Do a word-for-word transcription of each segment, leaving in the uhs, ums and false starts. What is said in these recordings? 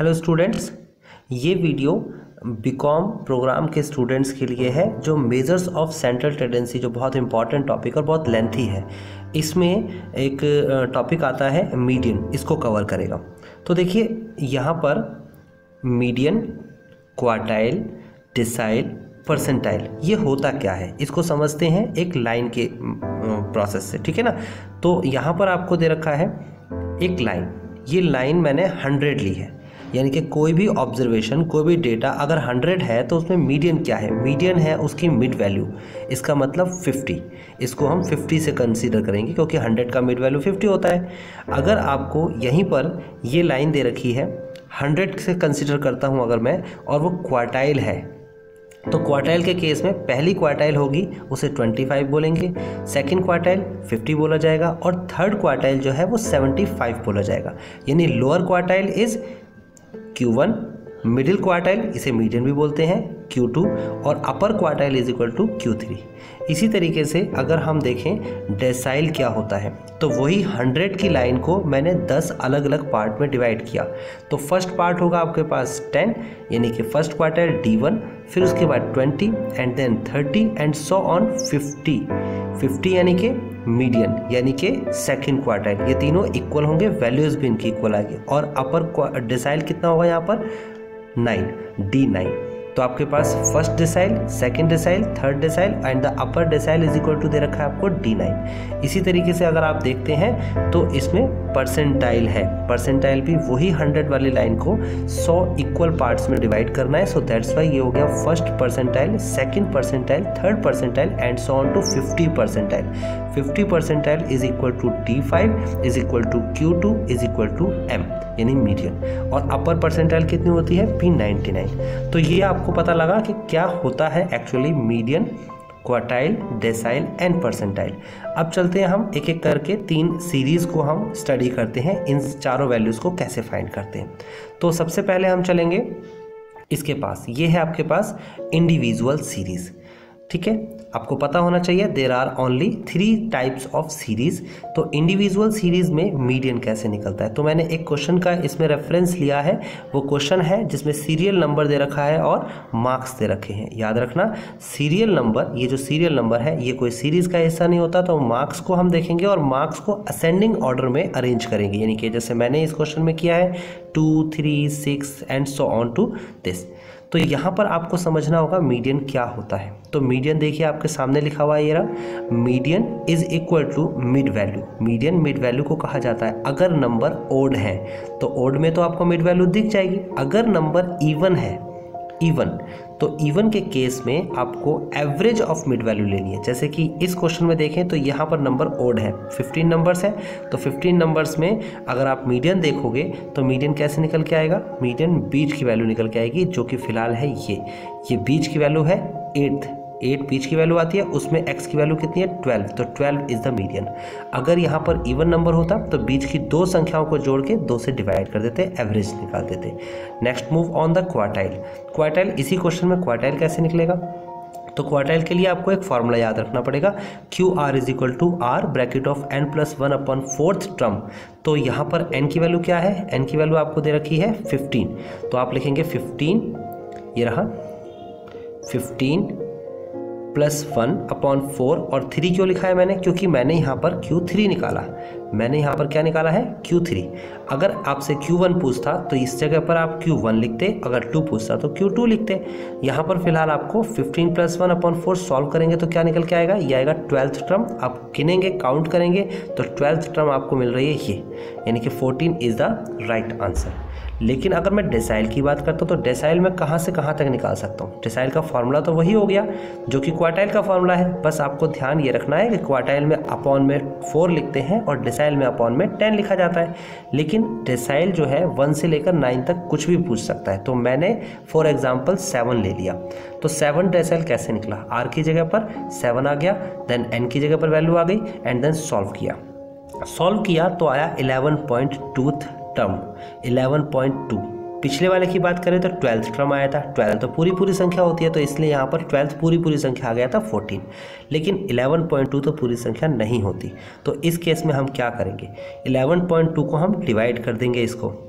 Hello students, ये video BCom program के students के लिए है जो मेजर्स ऑफ सेंट्रल टेंडेंसी, जो बहुत इंपॉर्टेंट टॉपिक और बहुत लेंथी है। इसमें एक टॉपिक आता है मीडियन, इसको कवर करेगा। तो देखिए यहाँ पर मीडियन, क्वार्टाइल, डिसाइल, परसेंटाइल, ये होता क्या है इसको समझते हैं एक लाइन के प्रोसेस से, ठीक है ना। तो यहाँ पर आपको दे रखा है एक लाइन, ये लाइन मैंने हंड्रेड ली है, यानी कि कोई भी ऑब्जर्वेशन, कोई भी डेटा अगर हंड्रेड है तो उसमें मीडियन क्या है, मीडियन है उसकी मिड वैल्यू, इसका मतलब फिफ्टी। इसको हम फिफ्टी से कंसीडर करेंगे क्योंकि हंड्रेड का मिड वैल्यू फिफ्टी होता है। अगर आपको यहीं पर ये लाइन दे रखी है, हंड्रेड से कंसीडर करता हूँ अगर मैं, और वो क्वार्टाइल है, तो क्वार्टाइल के केस में पहली क्वार्टाइल होगी उसे पच्चीस बोलेंगे, सेकंड क्वार्टाइल पचास बोला जाएगा और थर्ड क्वार्टाइल जो है वो पचहत्तर बोला जाएगा। यानी lower quartile is Q one, middle quartile इसे मीडियन भी बोलते हैं क्यू टू, और upper quartile is equal to Q three. इसी तरीके से अगर हम देखें डेसाइल क्या होता है, तो वही हंड्रेड की लाइन को मैंने दस अलग अलग पार्ट में डिवाइड किया। तो फर्स्ट पार्ट होगा आपके पास टेन, यानी कि फर्स्ट क्वार्टाइल डी वन, फिर उसके बाद twenty and then thirty and so on fifty. Fifty यानी कि मीडियन, यानी कि सेकंड क्वार्टाइल। ये तीनों इक्वल होंगे, वैल्यूज भी इनकी इक्वल आएगी। और अपर डिसाइल कितना होगा यहाँ पर, नाइन, डी नाइन। तो आपके पास first decile, second decile, third decile and the upper decile is equal to दे रखा है आपको डी नाइन। इसी तरीके से अगर आप देखते हैं तो इसमें परसेंटाइल है, परसेंटाइल भी वही हंड्रेड वाली लाइन को सौ इक्वल पार्ट्स में डिवाइड करना है। सो दैट्स वाई ये हो गया first percentile, second percentile, third percentile and so on to fifty percentile. Fifty percentile is equal to D five is equal to Q two is equal to M, यानी median. और upper percentile कितनी होती है, P ninety nine. तो ये आपको पता लगा कि क्या होता है actually median, quartile, decile and percentile. अब चलते हैं हम एक एक करके तीन सीरीज को हम स्टडी करते हैं, इन चारों वैल्यूज को कैसे फाइंड करते हैं। तो सबसे पहले हम चलेंगे इसके पास, ये है आपके पास इंडिविजुअल सीरीज, ठीक है। आपको पता होना चाहिए there are only three types of series. तो इंडिविजुअल सीरीज में मीडियन कैसे निकलता है, तो मैंने एक क्वेश्चन का इसमें रेफरेंस लिया है। वो क्वेश्चन है जिसमें सीरियल नंबर दे रखा है और मार्क्स दे रखे हैं। याद रखना, सीरियल नंबर, ये जो सीरियल नंबर है ये कोई सीरीज का हिस्सा नहीं होता। तो मार्क्स को हम देखेंगे और मार्क्स को असेंडिंग ऑर्डर में अरेंज करेंगे, यानी कि जैसे मैंने इस क्वेश्चन में किया है two, three, six and so on to this. तो यहाँ पर आपको समझना होगा मीडियन क्या होता है। तो मीडियन देखिए आपके सामने लिखा हुआ है, ये रहा, median is equal to mid value. Median mid value को कहा जाता है अगर नंबर ओड है, तो ओड में तो आपको मिड वैल्यू दिख जाएगी। अगर नंबर इवन है, इवन, तो इवन के केस में आपको एवरेज ऑफ मिड वैल्यू लेनी है। जैसे कि इस क्वेश्चन में देखें तो यहाँ पर नंबर ओड है, फिफ्टीन नंबर्स है, तो फिफ्टीन नंबर्स में अगर आप मीडियन देखोगे तो मीडियन कैसे निकल के आएगा, मीडियन बीच की वैल्यू निकल के आएगी, जो कि फिलहाल है ये ये बीच की वैल्यू है एट्थ, एट बीच की वैल्यू आती है, उसमें x की वैल्यू कितनी है, ट्वेल्व, तो ट्वेल्व इज द मीडियन। अगर यहाँ पर इवन नंबर होता तो बीच की दो संख्याओं को जोड़ के दो से डिवाइड कर देते, एवरेज निकाल देते। Next move on the quartile. Quartile, इसी क्वेश्चन में क्वार्टाइल कैसे निकलेगा, तो क्वार्टाइल के लिए आपको एक फॉर्मूला याद रखना पड़ेगा, Q R is equal to R bracket of N plus one upon fourth term. तो यहाँ पर एन की वैल्यू क्या है, एन की वैल्यू आपको दे रखी है फिफ्टीन, तो आप लिखेंगे फिफ्टीन, ये रहा fifteen plus one upon four. और थ्री क्यों लिखा है मैंने, क्योंकि मैंने यहाँ पर क्यू थ्री निकाला, मैंने यहाँ पर क्या निकाला है, क्यू थ्री। अगर आपसे क्यू वन पूछता तो इस जगह पर आप क्यू वन लिखते, अगर टू पूछता तो क्यू टू लिखते। यहाँ पर फिलहाल आपको fifteen plus one upon four solve करेंगे तो क्या निकल के आएगा, ये आएगा ट्वेल्थ टर्म। आप गिनेंगे, काउंट करेंगे तो ट्वेल्थ टर्म आपको मिल रही है ये, यानी कि fourteen is the right answer. लेकिन अगर मैं डेसाइल की बात करता हूँ तो डेसाइल में कहाँ से कहाँ तक निकाल सकता हूँ, डेसाइल का फॉर्मूला तो वही हो गया जो कि क्वार्टाइल का फॉर्मूला है। बस आपको ध्यान ये रखना है कि क्वार्टाइल में अपॉन में फोर लिखते हैं और डेसाइल में अपॉन में टेन लिखा जाता है। लेकिन डेसाइल जो है वन से लेकर नाइन तक कुछ भी पूछ सकता है, तो मैंने फॉर एग्जाम्पल सेवन ले लिया। तो सेवन डेसाइल कैसे निकला, आर की जगह पर सेवन आ गया, देन एन की जगह पर वैल्यू आ गई एंड देन सॉल्व किया। सॉल्व किया तो आया eleven point two term, eleven point two. पिछले वाले की बात करें तो ट्वेल्थ टर्म आया था, ट्वेल्व तो पूरी पूरी संख्या होती है, तो इसलिए यहाँ पर ट्वेल्थ पूरी पूरी संख्या आ गया था फोर्टीन। लेकिन इलेवन पॉइंट टू तो पूरी संख्या नहीं होती, तो इस केस में हम क्या करेंगे, इलेवन पॉइंट टू को हम डिवाइड कर देंगे इसको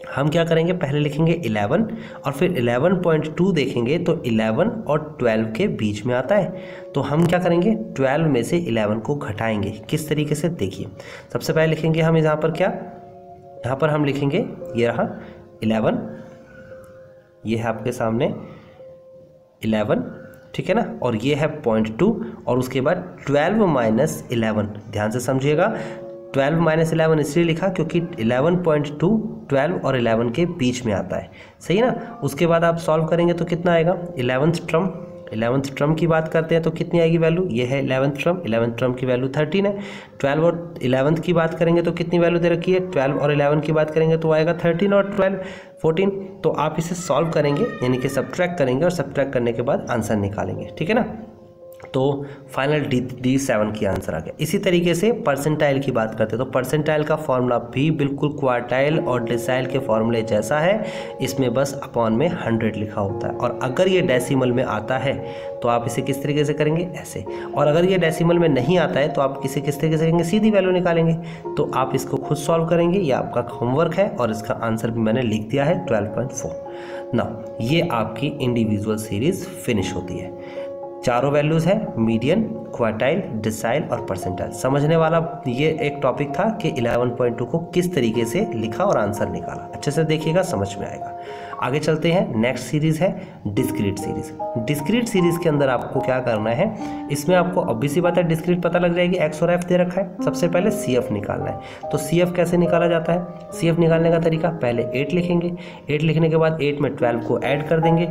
हम क्या करेंगे, पहले लिखेंगे इलेवन और फिर इलेवन पॉइंट टू देखेंगे तो इलेवन और ट्वेल्व के बीच में आता है। तो हम क्या करेंगे, ट्वेल्व में से इलेवन को घटाएंगे। किस तरीके से, देखिए सबसे पहले लिखेंगे हम यहाँ पर क्या, यहाँ पर हम लिखेंगे ये रहा इलेवन, ये है आपके सामने इलेवन, ठीक है ना, और ये है पॉइंट टू, और उसके बाद ट्वेल्व माइनस इलेवन, ध्यान से समझिएगा, ट्वेल्व माइनस इलेवन इसलिए लिखा क्योंकि इलेवन पॉइंट टू ट्वेल्व और इलेवन के बीच में आता है, सही है ना। उसके बाद आप सॉल्व करेंगे तो कितना आएगा, इलेवंथ टर्म, इलेवंथ टर्म की बात करते हैं तो कितनी आएगी वैल्यू, ये है इलेवंथ टर्म, इलेवंथ टर्म की वैल्यू थर्टीन है। ट्वेल्व और इलेवंथ की बात करेंगे तो कितनी वैल्यू दे रखी है, ट्वेल्व और इलेवन की बात करेंगे तो आएगा थर्टीन और ट्वेल्व फोर्टीन। तो आप इसे सॉल्व करेंगे यानी कि सब्ट्रैक्ट करेंगे और सब्ट्रैक्ट करने के बाद आंसर निकालेंगे, ठीक है ना। तो फाइनल डी डी सेवन की आंसर आ गया। इसी तरीके से परसेंटाइल की बात करते हैं तो परसेंटाइल का फॉर्मूला भी बिल्कुल क्वार्टाइल और डेसाइल के फॉर्मूले जैसा है, इसमें बस अपॉन में हंड्रेड लिखा होता है। और अगर ये डेसिमल में आता है तो आप इसे किस तरीके से करेंगे, ऐसे, और अगर ये डेसिमल में नहीं आता है तो आप इसे किस तरीके से करेंगे, सीधी वैल्यू निकालेंगे। तो आप इसको खुद सॉल्व करेंगे, ये आपका होमवर्क है और इसका आंसर भी मैंने लिख दिया है ट्वेल्व पॉइंट फोर। नाउ ये आपकी इंडिविजुअल सीरीज फिनिश होती है। चारों वैल्यूज़ है, मीडियन, क्वार्टाइल, डिसाइल और परसेंटाइल। समझने वाला ये एक टॉपिक था कि इलेवन पॉइंट टू को किस तरीके से लिखा और आंसर निकाला। अच्छे से देखिएगा, समझ में आएगा। आगे चलते हैं, नेक्स्ट सीरीज़ है डिस्क्रीट सीरीज। डिस्क्रीट सीरीज़ के अंदर आपको क्या करना है, इसमें आपको ऑब्वियसली बात है डिस्क्रीट पता लग जाएगी, एक्स और एफ दे रखा है। सबसे पहले सी एफ निकालना है। तो सी एफ कैसे निकाला जाता है, सी एफ निकालने का तरीका, पहले एट लिखेंगे, एट लिखने के बाद एट में ट्वेल्व को ऐड कर देंगे।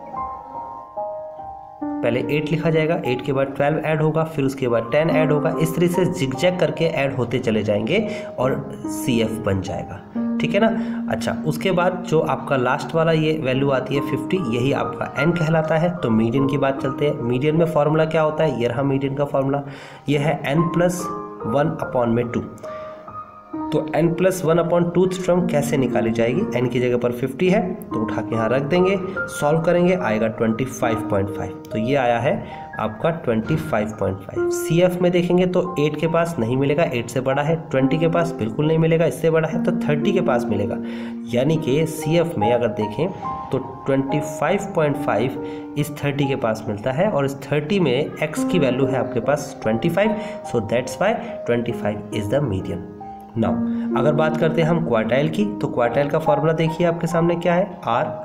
पहले एट लिखा जाएगा, एट के बाद ट्वेल्व ऐड होगा, फिर उसके बाद टेन ऐड होगा। इस तरह से जिगजैग करके ऐड होते चले जाएंगे और सी एफ बन जाएगा, ठीक है ना। अच्छा, उसके बाद जो आपका लास्ट वाला ये वैल्यू आती है फिफ्टी, यही आपका एन कहलाता है। तो मीडियन की बात चलते हैं। मीडियन में फॉर्मूला क्या होता है, ये रहा मीडियन का फॉर्मूला, ये है एन प्लस वन अपॉन में टू। तो n plus one upon two term कैसे निकाली जाएगी, n की जगह पर फिफ्टी है तो उठा के यहाँ रख देंगे, सॉल्व करेंगे, आएगा ट्वेंटी फाइव पॉइंट फाइव। तो ये आया है आपका twenty five point five. C F में देखेंगे तो एट के पास नहीं मिलेगा, एट से बड़ा है, ट्वेंटी के पास बिल्कुल नहीं मिलेगा, इससे बड़ा है तो थर्टी के पास मिलेगा। यानी कि सी एफ में अगर देखें तो ट्वेंटी फाइव पॉइंट फाइव इस थर्टी के पास मिलता है और इस थर्टी में x की वैल्यू है आपके पास twenty five, so that's why twenty five is the median. Now अगर बात करते हैं हम क्वार्टाइल की, तो क्वार्टाइल का फॉर्मूला देखिए आपके सामने क्या है,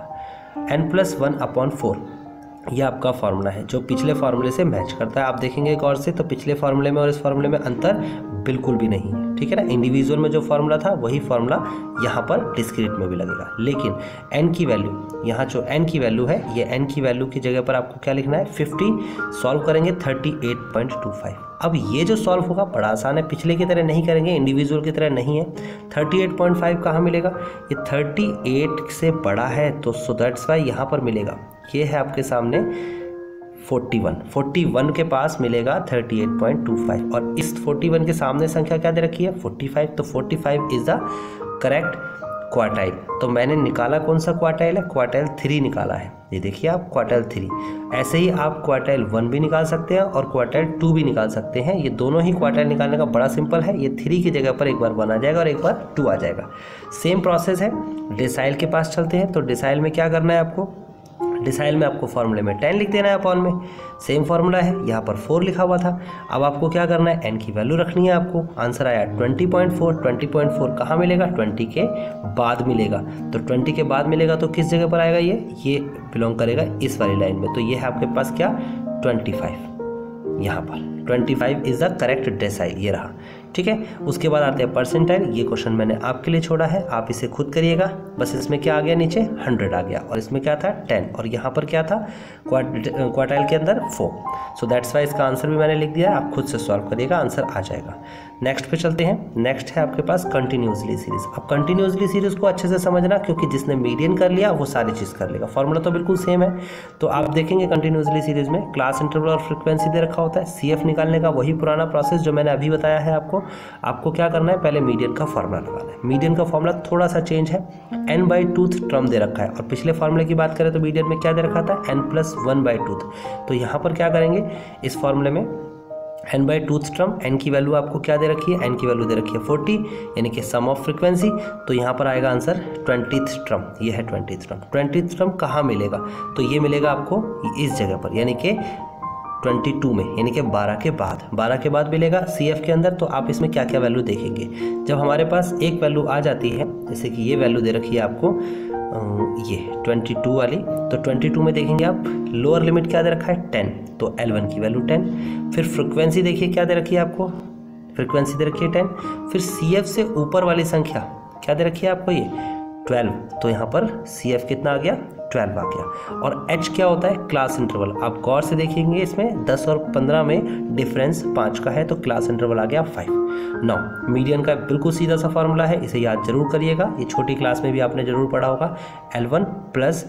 R N plus one upon four. यह आपका फॉर्मूला है जो पिछले फार्मूले से मैच करता है। आप देखेंगे गौर से तो पिछले फार्मूले में और इस फार्मूले में अंतर बिल्कुल भी नहीं है, ठीक है ना। इंडिविजुअल में जो फार्मूला था वही फार्मूला यहाँ पर डिस्क्रीट में भी लगेगा, लेकिन n की वैल्यू, यहाँ जो n की वैल्यू है, ये n की वैल्यू की जगह पर आपको क्या लिखना है, फिफ्टी, सॉल्व करेंगे thirty eight point two five. अब ये जो सॉल्व होगा बड़ा आसान है, पिछले की तरह नहीं करेंगे, इंडिविजुअल की तरह नहीं है। थर्टी एट पॉइंट फाइव कहाँ मिलेगा, ये थर्टी एट से बड़ा है तो सो दैट्स वाई यहाँ पर मिलेगा, ये है आपके सामने फोर्टी वन, फोर्टी वन के पास मिलेगा thirty eight point two five और इस फोर्टी वन के सामने संख्या क्या दे रखी है, फोर्टी फाइव। तो forty five is the correct quartile. तो मैंने निकाला कौन सा क्वार्टाइल है, क्वार्टाइल थ्री निकाला है। ये देखिए आप क्वार्टाइल थ्री, ऐसे ही आप क्वार्टाइल वन भी निकाल सकते हैं और क्वार्टाइल टू भी निकाल सकते हैं। ये दोनों ही क्वार्टाइल निकालने का बड़ा सिंपल है, ये थ्री की जगह पर एक बार वन आ जाएगा और एक बार टू आ जाएगा। सेम प्रोसेस है। डिसाइल के पास चलते हैं। तो डिसाइल में क्या करना है आपको, डिसाइल में आपको फॉर्मूले में टेन लिख देना है अपॉन में, सेम फॉर्मूला है, यहाँ पर फोर लिखा हुआ था। अब आपको क्या करना है, एन की वैल्यू रखनी है आपको। आंसर आया twenty point four. Twenty point four कहाँ मिलेगा, ट्वेंटी के बाद मिलेगा। तो ट्वेंटी के बाद मिलेगा तो किस जगह पर आएगा, ये ये बिलोंग करेगा इस वाली लाइन में। तो ये है आपके पास क्या, ट्वेंटी फाइव, यहाँ पर twenty five is the correct decile, ये रहा, ठीक है। उसके बाद आते हैं परसेंटाइल। ये क्वेश्चन मैंने आपके लिए छोड़ा है, आप इसे खुद करिएगा। बस इसमें क्या आ गया, नीचे हंड्रेड आ गया और इसमें क्या था, टेन, और यहाँ पर क्या था, क्वार्टाइल के अंदर फोर। सो दैट्स वाई इसका आंसर भी मैंने लिख दिया, आप खुद से सॉल्व करिएगा, आंसर आ जाएगा। नेक्स्ट पे चलते हैं। नेक्स्ट है आपके पास कंटिन्यूसली सीरीज। अब कंटिन्यूसली सीरीज को अच्छे से समझना, क्योंकि जिसने मीडियन कर लिया वो सारी चीज़ कर लेगा। फॉर्मूला तो बिल्कुल सेम है। तो आप देखेंगे कंटिन्यूसली सीरीज में क्लास इंटरवल और फ्रीक्वेंसी दे रखा होता है। सी एफ निकालने का वही पुराना प्रोसेस जो मैंने अभी बताया है आपको। आपको क्या करना है, पहले मीडियन का फॉर्मूला लगाना है। मीडियन का फॉर्मूला थोड़ा सा चेंज है, एन बाई टूथ टर्म दे रखा है और पिछले फॉर्मूले की बात करें तो मीडियन में क्या दे रखा था, N plus one by tooth. तो यहाँ पर क्या करेंगे, इस फॉर्मूले में N by tooth term, N की वैल्यू आपको क्या दे रखी है, एन की वैल्यू दे रखी है फोर्टी, यानी कि सम ऑफ फ्रीक्वेंसी। तो यहाँ पर आएगा आंसर ट्वेंटीथ टर्म, ये है ट्वेंटीथ टर्म। ट्वेंटीथ टर्म कहाँ मिलेगा, तो ये मिलेगा आपको इस जगह पर, यानी कि बाईस में, यानी कि बारह के बाद, बारह के बाद मिलेगा सी एफ के अंदर। तो आप इसमें क्या क्या वैल्यू देखेंगे, जब हमारे पास एक वैल्यू आ जाती है, जैसे कि ये वैल्यू दे रखी है आपको ये बाईस वाली, तो बाईस में देखेंगे आप लोअर लिमिट क्या दे रखा है टेन, तो एल वन की वैल्यू टेन। फिर फ्रिक्वेंसी देखिए क्या दे रखी है आपको, फ्रिक्वेंसी दे रखी है टेन। फिर सी एफ से ऊपर वाली संख्या क्या दे रखी है आपको, ये ट्वेल्व, तो यहाँ पर सी एफ कितना आ गया, ट्वेल्व आ गया। और एच क्या होता है, क्लास इंटरवल। आप गौर से देखेंगे इसमें दस और पंद्रह में डिफरेंस पाँच का है, तो क्लास इंटरवल आ गया फाइव। नौ मीडियन का बिल्कुल सीधा सा फॉर्मूला है, इसे याद जरूर करिएगा, ये छोटी क्लास में भी आपने जरूर पढ़ा होगा। L one plus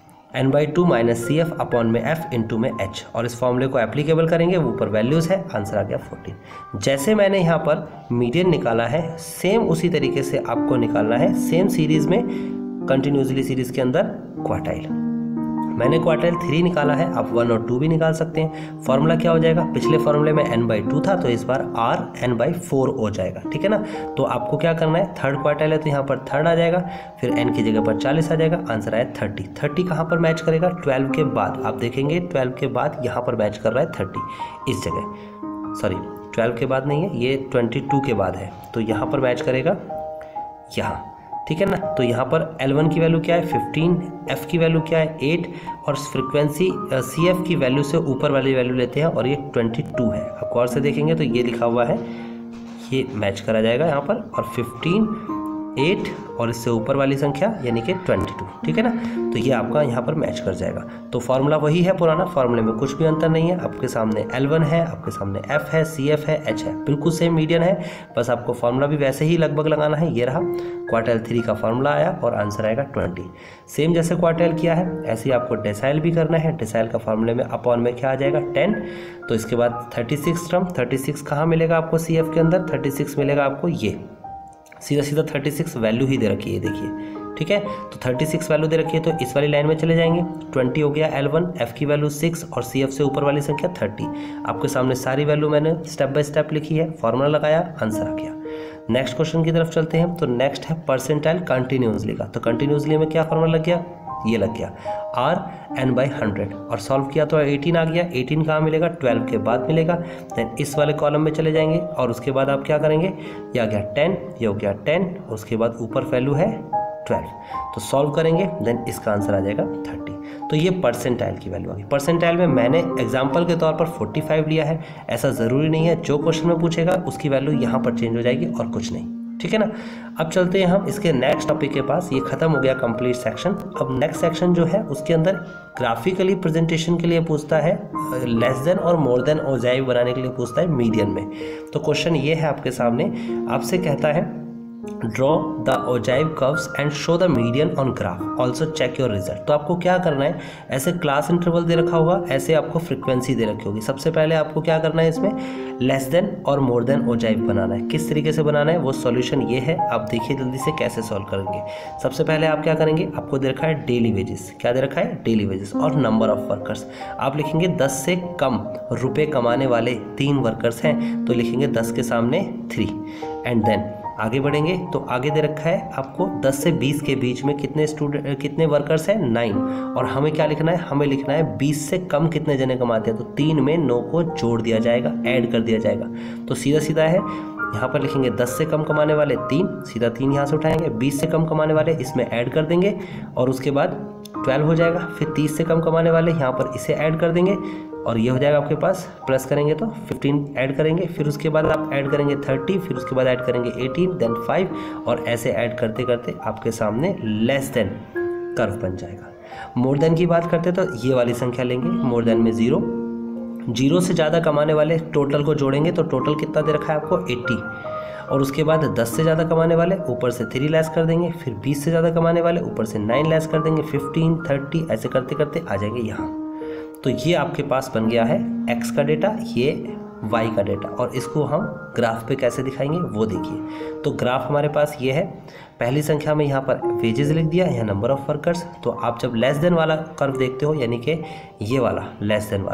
N by two minus C F upon में एफ इंटू में एच, और इस फॉर्मूले को एप्लीकेबल करेंगे, वो ऊपर वैल्यूज़ है, आंसर आ गया फोर्टीन। जैसे मैंने यहाँ पर मीडियन निकाला है, सेम उसी तरीके से आपको निकालना है, सेम सीरीज़ में कंटिन्यूसली सीरीज़ के अंदर क्वार्टाइल। मैंने क्वार्टाइल थ्री निकाला है, आप वन और टू भी निकाल सकते हैं। फॉर्मूला क्या हो जाएगा, पिछले फॉर्मूले में एन बाई टू था, तो इस बार आर एन बाई फोर हो जाएगा, ठीक है ना। तो आपको क्या करना है, थर्ड क्वार्टाइल है तो यहाँ पर थर्ड आ जाएगा, फिर एन की जगह पर चालीस आ जाएगा, आंसर आया थर्टी। थर्टी कहाँ पर मैच करेगा, ट्वेल्व के बाद। आप देखेंगे ट्वेल्व के बाद यहाँ पर मैच कर रहा है थर्टी, इस जगह, सॉरी ट्वेल्व के बाद नहीं है, ये ट्वेंटी टू के बाद है, तो यहाँ पर मैच करेगा यहाँ, ठीक है ना। तो यहाँ पर एल वन की वैल्यू क्या है फिफ्टीन, एफ की वैल्यू क्या है एट, और फ्रिक्वेंसी सी एफ की वैल्यू से ऊपर वाली वैल्यू लेते हैं, और ये ट्वेंटी टू है। आप गौर से देखेंगे तो ये लिखा हुआ है, ये मैच करा जाएगा यहाँ पर, और फिफ्टीन, एट और इससे ऊपर वाली संख्या यानी कि ट्वेंटी टू, ठीक है ना। तो ये आपका यहाँ पर मैच कर जाएगा। तो फार्मूला वही है पुराना, फार्मूले में कुछ भी अंतर नहीं है। आपके सामने एल वन है, आपके सामने एफ है, सी एफ है, एच है, बिल्कुल सेम मीडियन है, बस आपको फार्मूला भी वैसे ही लगभग लगाना है। ये रहा क्वार्टाइल थ्री का फार्मूला आया और आंसर आएगा ट्वेंटी। सेम जैसे क्वार्टाइल किया है ऐसे ही आपको डेसाइल भी करना है। डेसाइल का फार्मूले में अपॉन में क्या आ जाएगा टेन, तो इसके बाद thirty six term, thirty six कहाँ मिलेगा आपको सी एफ के अंदर, थर्टी सिक्स मिलेगा आपको ये सीधा सीधा थर्टी सिक्स वैल्यू ही दे रखी है, देखिए, ठीक है। तो थर्टी सिक्स वैल्यू दे रखी है, तो इस वाली लाइन में चले जाएंगे। ट्वेंटी हो गया एल वन, एफ की वैल्यू सिक्स और सी एफ से ऊपर वाली संख्या थर्टी। आपके सामने सारी वैल्यू मैंने स्टेप बाय स्टेप लिखी है, फॉर्मूला लगाया, आंसर आ गया। नेक्स्ट क्वेश्चन की तरफ चलते हैं। तो नेक्स्ट है परसेंटाइल कंटिन्यूसली का। तो कंटिन्यूसली में क्या फॉर्मूला लग गया, ये लग गया आर एन बाई हंड्रेड, और सॉल्व किया तो एटीन आ गया। एटीन कहाँ मिलेगा, ट्वेल्व के बाद मिलेगा। देन इस वाले कॉलम में चले जाएंगे और उसके बाद आप क्या करेंगे, ये आ गया टेन, ये हो गया टेन, उसके बाद ऊपर वैल्यू है ट्वेल्व, तो सॉल्व करेंगे, देन इसका आंसर आ जाएगा थर्टी। तो ये परसेंटाइल की वैल्यू आ गई। परसेंटाइल में मैंने एग्जाम्पल के तौर पर फोर्टी फाइव लिया है, ऐसा ज़रूरी नहीं है, जो क्वेश्चन में पूछेगा उसकी वैल्यू यहाँ पर चेंज हो जाएगी और कुछ नहीं, ठीक है ना। अब चलते हैं हम इसके नेक्स्ट टॉपिक के पास। ये खत्म हो गया कंप्लीट सेक्शन। अब नेक्स्ट सेक्शन जो है उसके अंदर ग्राफिकली प्रेजेंटेशन के लिए पूछता है, लेस देन और मोर देन ओजाइव बनाने के लिए पूछता है मीडियन में। तो क्वेश्चन ये है आपके सामने, आपसे कहता है draw the ogive curves and show the median on graph, also check your result. तो आपको क्या करना है, ऐसे क्लास इंटरवल दे रखा होगा, ऐसे आपको फ्रीक्वेंसी दे रखी होगी। सबसे पहले आपको क्या करना है, इसमें लेस देन और मोर देन ओजाइव बनाना है। किस तरीके से बनाना है, वो सॉल्यूशन ये है, आप देखिए जल्दी से कैसे सॉल्व करेंगे। सबसे पहले आप क्या करेंगे, आपको दे रखा है डेली वेजेस, क्या दे रखा है, डेली वेजेस और नंबर ऑफ वर्कर्स। आप लिखेंगे दस से कम रुपए कमाने वाले तीन वर्कर्स हैं, तो लिखेंगे दस के सामने थ्री, एंड देन आगे बढ़ेंगे तो आगे दे रखा है आपको दस से बीस के बीच में कितने स्टूडेंट कितने वर्कर्स हैं, नाइन, और हमें क्या लिखना है, हमें लिखना है बीस से कम कितने जने कमाते हैं, तो तीन में नौ को जोड़ दिया जाएगा, ऐड कर दिया जाएगा। तो सीधा सीधा है, यहाँ पर लिखेंगे दस से कम कमाने वाले तीन, सीधा तीन यहाँ से उठाएंगे, बीस से कम कमाने वाले इसमें ऐड कर देंगे, और उसके बाद ट्वेल्व हो जाएगा। फिर तीस से कम कमाने वाले यहाँ पर इसे ऐड कर देंगे, और ये हो जाएगा आपके पास, प्लस करेंगे तो फिफ्टीन ऐड करेंगे, फिर उसके बाद आप ऐड करेंगे थर्टी, फिर उसके बाद ऐड करेंगे एटीन, देन फाइव, और ऐसे ऐड करते करते आपके सामने लेस देन कर्व बन जाएगा। मोर देन की बात करते तो ये वाली संख्या लेंगे, मोर देन में जीरो, जीरो से ज़्यादा कमाने वाले टोटल को जोड़ेंगे तो टोटल कितना दे रखा है आपको एट्टी, और उसके बाद दस से ज़्यादा कमाने वाले ऊपर से थ्री लेस कर देंगे, फिर बीस से ज़्यादा कमाने वाले ऊपर से नाइन लेस कर देंगे, फिफ्टीन, थर्टी, ऐसे करते करते आ जाएंगे यहाँ। तो ये आपके पास बन गया है x का डेटा, ये y का डेटा, और इसको हम ग्राफ पे कैसे दिखाएंगे वो देखिए। तो ग्राफ हमारे पास ये है, पहली संख्या में यहाँ पर वेजेस लिख दिया, यहाँ नंबर ऑफ वर्कर्स। तो आप जब लेस देन वाला कर्व देखते हो, यानी कि ये वाला लेस देन वाला,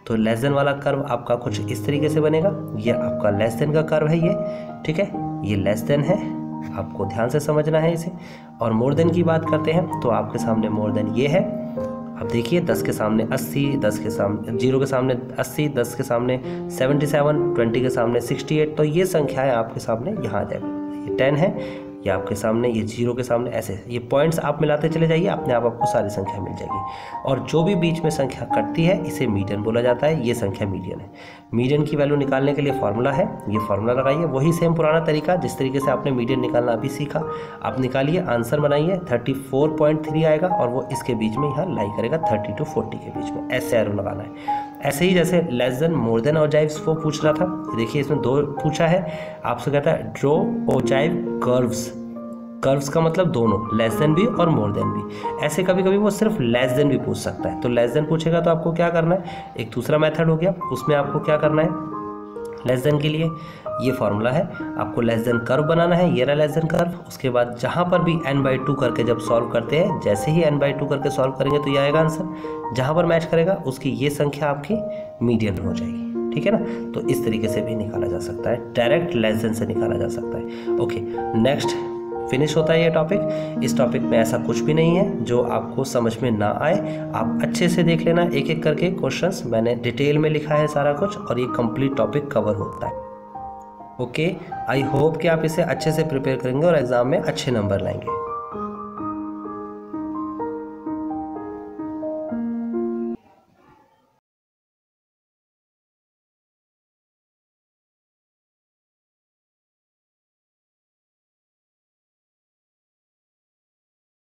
तो लेस देन वाला कर्व आपका कुछ इस तरीके से बनेगा, ये आपका लेस देन का कर्व है ये, ठीक है, ये लेस देन है, आपको ध्यान से समझना है इसे। और मोर देन की बात करते हैं तो आपके सामने मोर देन ये है। अब देखिए दस के सामने अस्सी, दस के सामने जीरो के सामने अस्सी, दस के सामने सतहत्तर, ट्वेंटी के सामने अड़सठ, तो ये संख्याएं आपके सामने यहाँ आ जाएगी। ये टेन है, ये आपके सामने, ये जीरो के सामने, ऐसे ये पॉइंट्स आप मिलाते चले जाइए, अपने आप आपको सारी संख्या मिल जाएगी। और जो भी बीच में संख्या कटती है इसे मीडियन बोला जाता है, ये संख्या मीडियन है। मीडियन की वैल्यू निकालने के लिए फार्मूला है, ये फार्मूला लगाइए, वही सेम पुराना तरीका जिस तरीके से आपने मीडियन निकालना अभी सीखा, आप निकालिए, आंसर बनाइए, थर्टी फोर पॉइंट थ्री आएगा और वो इसके बीच में यहाँ लाई करेगा थर्टी टू फोर्टी के बीच में, ऐसे एरो लगाना है। ऐसे ही जैसे less than, more than, ogives वो पूछ रहा था, देखिए इसमें दो पूछा है, आपसे कहता है ड्रॉ ओजाइव कर्व्स। कर्व्स का मतलब दोनों, लेस देन भी और मोर देन भी। ऐसे कभी कभी वो सिर्फ लेस देन भी पूछ सकता है, तो लेस देन पूछेगा तो आपको क्या करना है, एक दूसरा मेथड हो गया, उसमें आपको क्या करना है, लेस देन के लिए ये फार्मूला है, आपको लेस देन कर्व बनाना है, ये रहा लेस देन कर्व। उसके बाद जहाँ पर भी एन बाई टू करके जब सॉल्व करते हैं, जैसे ही एन बाई टू करके सॉल्व करेंगे तो ये आएगा आंसर, जहाँ पर मैच करेगा उसकी ये संख्या आपकी मीडियन हो जाएगी, ठीक है ना। तो इस तरीके से भी निकाला जा सकता है, डायरेक्ट लेस देन से निकाला जा सकता है। ओके, नेक्स्ट फिनिश होता है ये टॉपिक। इस टॉपिक में ऐसा कुछ भी नहीं है जो आपको समझ में ना आए, आप अच्छे से देख लेना एक एक करके क्वेश्चंस, मैंने डिटेल में लिखा है सारा कुछ और ये कंप्लीट टॉपिक कवर होता है। ओके, आई होप कि आप इसे अच्छे से प्रिपेयर करेंगे और एग्ज़ाम में अच्छे नंबर लाएंगे।